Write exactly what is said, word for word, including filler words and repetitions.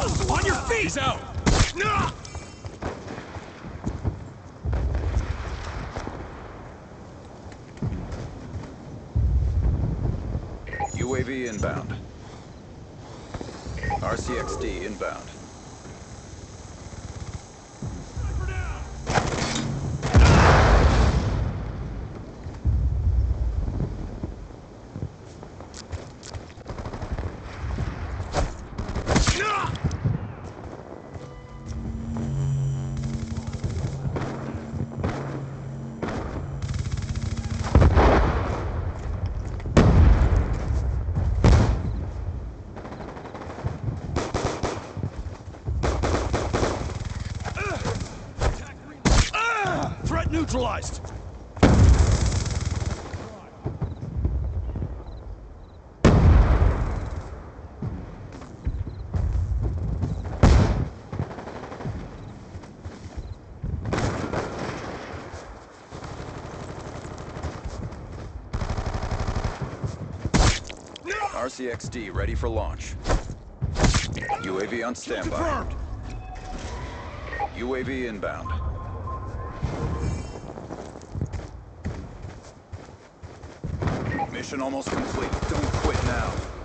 On your feet! He's out! No! U A V inbound. R C X D inbound. Threat neutralized! R C X D ready for launch. U A V on standby. Confirmed! U A V inbound. Mission almost complete. Don't quit now.